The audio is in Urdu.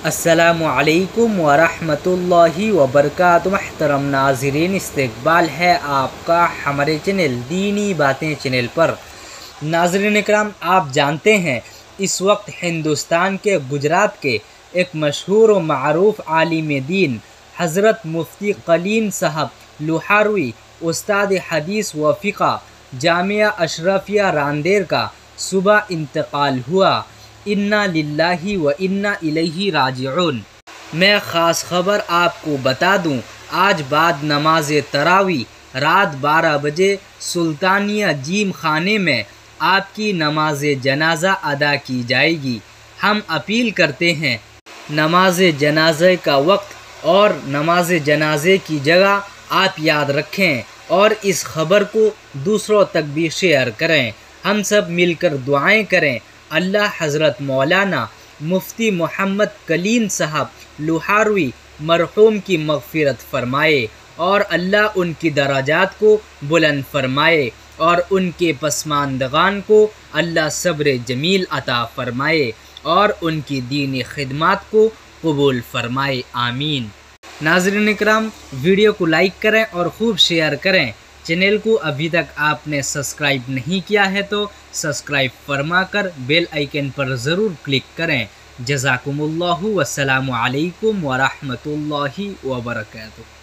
السلام علیکم ورحمۃ اللہ وبرکاتہ۔ محترم ناظرین، استقبال ہے آپ کا ہمارے چینل دینی باتیں چینل پر۔ ناظرین اکرام، آپ جانتے ہیں اس وقت ہندوستان کے گجرات کے ایک مشہور و معروف عالم دین حضرت مفتی کلیم صاحب لوہاروی، استاد حدیث و فقہ، جامعہ اشرفیہ راندیر کا صبح انتقال ہوا۔ انا للہ و انا الیہ راجعون۔ میں خاص خبر آپ کو بتا دوں، آج بعد نماز تراویح رات 12 بجے سلطانیہ جیم خانے میں آپ کی نماز جنازہ ادا کی جائے گی۔ ہم اپیل کرتے ہیں نماز جنازے کا وقت اور نماز جنازے کی جگہ آپ یاد رکھیں اور اس خبر کو دوسروں تک بھی شیئر کریں۔ ہم سب مل کر دعائیں کریں، اللہ حضرت مولانا مفتی محمد کلیم صاحب لوہاروی مرحوم کی مغفرت فرمائے اور اللہ ان کی درجات کو بلند فرمائے اور ان کے پسماندگان کو اللہ صبر جمیل عطا فرمائے اور ان کی دینی خدمات کو قبول فرمائے، آمین۔ ناظرین اکرام، ویڈیو کو لائک کریں اور خوب شیئر کریں۔ چینل کو ابھی تک آپ نے سبسکرائب نہیں کیا ہے تو سبسکرائب فرما کر بیل آئیکن پر ضرور کلک کریں۔ جزاکم اللہ، والسلام علیکم ورحمۃ اللہ وبرکاتہ۔